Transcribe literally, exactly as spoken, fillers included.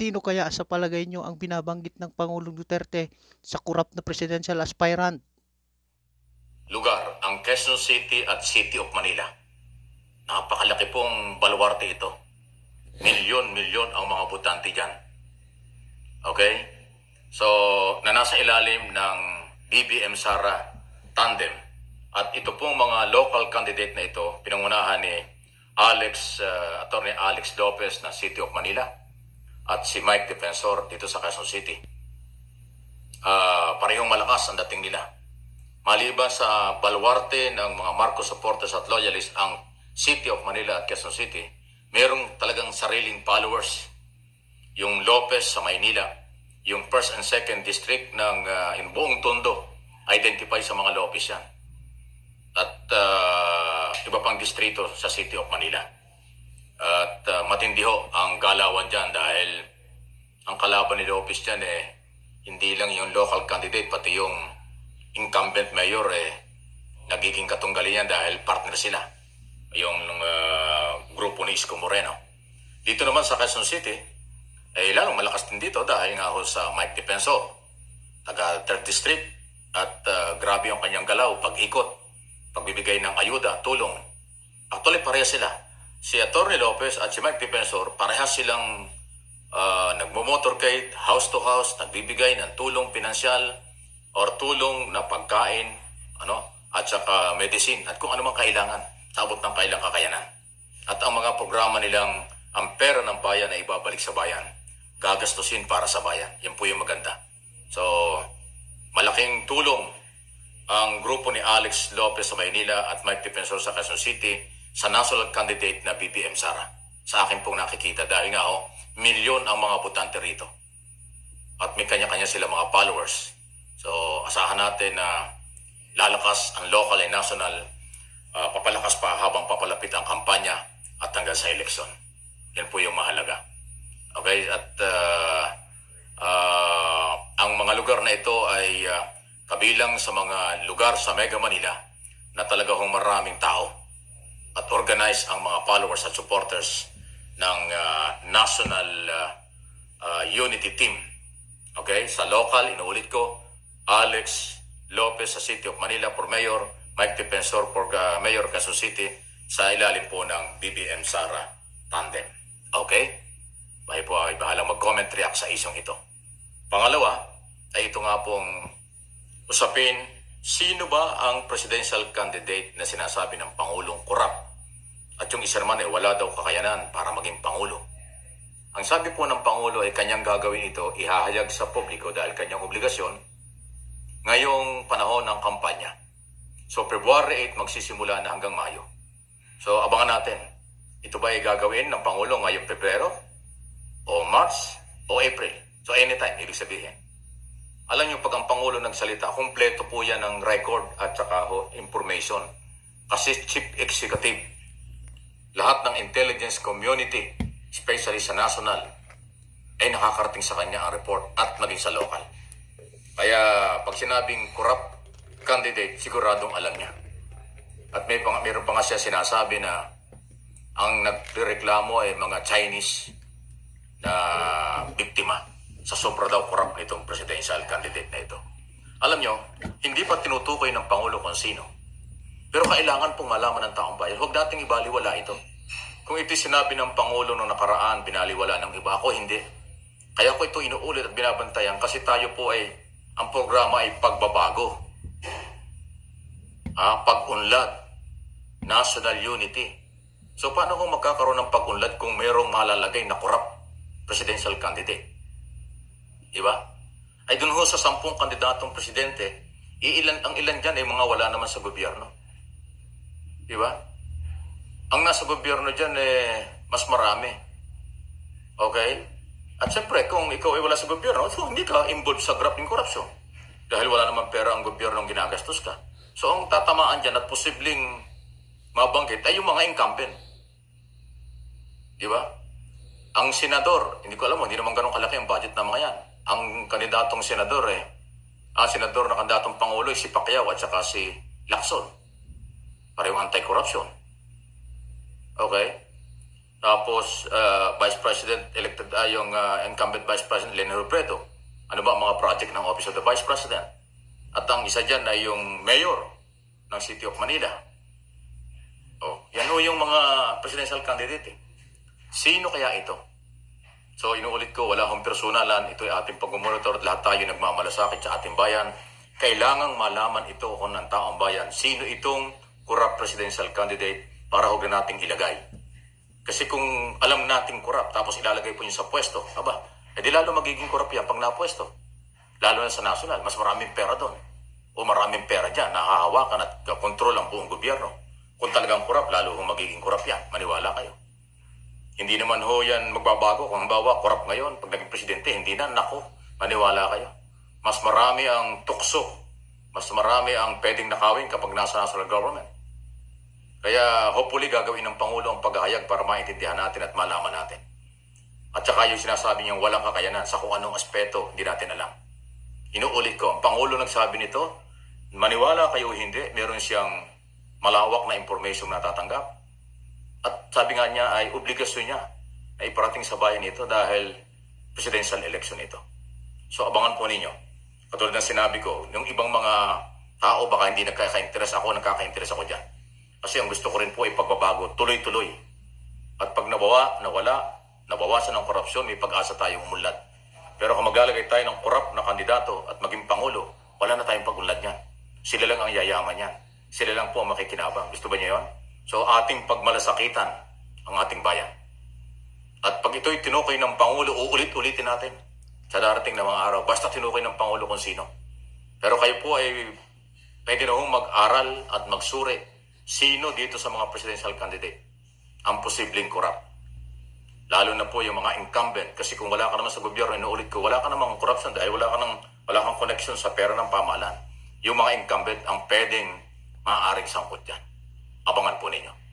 sino kaya sa palagay nyo ang binabanggit ng Pangulong Duterte sa corrupt na presidential aspirant? Lugar, ang Quezon City at City of Manila. Napakalaki pong baluarte ito. Milyon-milyon ang mga botante dyan. Okay? So, na nasa ilalim ng B B M Sara tandem. At ito pong mga local candidate na ito, pinangunahan ni Alex, uh, Attorney Alex Lopez na City of Manila at si Mike Defensor dito sa Quezon City. Uh, parehong malakas ang dating nila. Maliban sa baluarte ng mga Marcos supporters at loyalists, ang City of Manila at Quezon City, mayroong talagang sariling followers. Yung Lopez sa Maynila, yung first and second district ng uh, in buong Tondo, identify sa mga Lopez yan. At uh, iba pang distrito sa City of Manila. At uh, matindi ho ang galawan dyan dahil ang kalaban ni Lopez dyan eh, hindi lang yung local candidate, pati yung incumbent mayor eh, nagiging katunggali yan dahil partner sila. Yung uh, grupo ni Isko Moreno. Dito naman sa Quezon City, eh lalong malakas din dito dahil nga ho sa Mike Defensor, taga third District, at uh, grabe yung kanyang galaw, pag-ikot, pagbibigay ng ayuda, tulong. Actually, pareha sila. Si Atty. Lopez at si Mike Defensor, parehas silang uh, nagmo-motorcade, house to house, nagbibigay ng tulong pinansyal or tulong na pagkain, ano, at saka medicine, at kung ano mang kailangan, sabot ng kailang kakayanan. At ang mga programa nilang, ang pera ng bayan ay ibabalik sa bayan, gagastusin para sa bayan. Yan po yung maganda. So, malaking tulong ang grupo ni Alex Lopez sa Maynila at Mike Defensor sa Quezon City sa national candidate na B B M Sara. Sa akin pong nakikita dahil nga ho, milyon ang mga botante rito. At may kanya-kanya sila mga followers. So, asahan natin na lalakas ang local and national, uh, papalakas pa habang papalapit ang kampanya at hanggang sa eleksyon. Yan po yung mahalaga. Okay? At uh, uh, ang mga lugar na ito ay uh, kabilang sa mga lugar sa Mega Manila na talaga hong maraming tao at organize ang mga followers at supporters ng uh, National uh, uh, Unity Team. Okay? Sa local, inuulit ko, Alex Lopez sa City of Manila for Mayor, Mike Defensor for uh, Mayor Quezon City sa ilalim po ng B B M Sara tandem. Okay? Bahay po ay bahalang mag-comment react sa isyong ito. Pangalawa, ay ito nga pong usapin, sino ba ang presidential candidate na sinasabi ng Pangulong korap? At yung isa naman ay wala daw kakayanan para maging Pangulo. Ang sabi po ng Pangulo ay kanyang gagawin ito, ihahayag sa publiko dahil kanyang obligasyon ngayong panahon ng kampanya. So February eighth magsisimula na hanggang Mayo. So abangan natin, ito ba ay gagawin ng Pangulo ngayong Pebrero? O March? O April? So anytime, ibig sabihin. Alam niyo, pag ang Pangulo nagsalita, kumpleto po yan ng record at saka ho, information. Kasi Chief Executive, lahat ng intelligence community, especially sa national, ay nakakarating sa kanya ang report at maging sa local. Kaya pag sinabing corrupt candidate, siguradong alam niya. At may pang, mayroon pa nga siya sinasabi na ang nagreklamo ay mga Chinese na biktima sa sobra daw korap nitong presidential candidate na ito. Alam nyo, hindi pa tinutukoy ng Pangulo kung sino. Pero kailangan pong malaman ng taong bayan. Huwag nating ibaliwala ito. Kung ito sinabi ng Pangulo nung nakaraan, binaliwala ng iba, ako hindi. Kaya ko ito inuulit at binabantayan kasi tayo po ay, ang programa ay pagbabago. Ah, pag-unlad. National unity. So paano kung magkakaroon ng pag-unlad kung mayroong malalagay na korap presidential candidate? Diba? Ay dun ho sa sampung kandidatong presidente, iilan, ang ilan dyan ay mga wala naman sa gobyerno. Diba? Ang nasa gobyerno dyan eh, mas marami. Okay? At siyempre, kung ikaw ay wala sa gobyerno, so hindi ka involved sa graft in corruption. Dahil wala naman pera ang gobyerno ang ginagastos ka. So ang tatamaan dyan at posibleng mabanggit ay yung mga incumbent. Diba? Ang senador, hindi ko alam mo, hindi naman ganun kalaki ang budget ng mga yan. Ang kandidatong senador eh, ang senador na kandidatong Pangulo ay si Pacquiao at saka si Lacson. Parehong anti-corruption. Okay? Tapos, uh, Vice President elected ay yung uh, incumbent Vice President Leni Robredo. Ano ba ang mga project ng Office of the Vice President? At ang isa dyan ay yung mayor ng City of Manila. Oh, yan o yung mga presidential candidate. Eh. Sino kaya ito? So, inuulit ko, wala akong personalan. Ito ay ating pag-monitor. Lahat tayo nagmamalasakit sa ating bayan. Kailangang malaman ito kung ng taong bayan. Sino itong corrupt presidential candidate para huwag na nating ilagay? Kasi kung alam nating corrupt, tapos ilalagay po niyo sa pwesto, aba, edi lalo magiging corrupt yan pag napwesto. Lalo na sa national, mas maraming pera doon. O maraming pera dyan, nakahawakan at kontrol ang buong gobyerno. Kung talagang corrupt, lalo kung magiging corrupt yan. Maniwala kayo. Hindi naman ho yan magbabago. Kung halimbawa, corrupt ngayon, pag naging presidente, hindi na, nako, maniwala kayo. Mas marami ang tukso. Mas marami ang pwedeng nakawin kapag nasa national government. Kaya hopefully gagawin ng Pangulo ang paghahayag para maintindihan natin at malaman natin. At saka yung sinasabi niyang walang kakayanan sa kung anong aspeto, hindi natin alam. Inuulit ko, ang Pangulo nagsabi nito, maniwala kayo hindi, meron siyang malawak na information na natatanggap. At sabi nga niya ay obligasyon niya na iparating sa bayan ito dahil presidential election ito. So abangan po ninyo. Katulad ng sinabi ko, yung ibang mga tao baka hindi nagkaka-interest ako, nagkaka-interest ako dyan. Kasi ang gusto ko rin po ay pagbabago, tuloy-tuloy. At pag nabawa, nawala, nabawasan ng korupsyon, may pag-asa tayong umunlad. Pero kung maglalagay tayo ng korap na kandidato at maging Pangulo, wala na tayong pag-unlad niyan. Sila lang ang yayaman niyan. Sila lang po ang makikinabang. Gusto ba niyo yun? So ating pagmalasakitan ang ating bayan. At pag ito'y tinukoy ng Pangulo, uulit-ulitin natin sa darating na mga araw. Basta tinukoy ng Pangulo kung sino. Pero kayo po ay pwede na hong mag-aral at magsuri sino dito sa mga presidential candidate ang posibleng corrupt. Lalo na po yung mga incumbent. Kasi kung wala ka naman sa gobyerno, inuulit ko, wala ka namang corruption dahil wala ka, ng, wala kang connection sa pera ng pamahalaan. Yung mga incumbent ang pwedeng maaaring sangkot yan. Abangan po ninyo.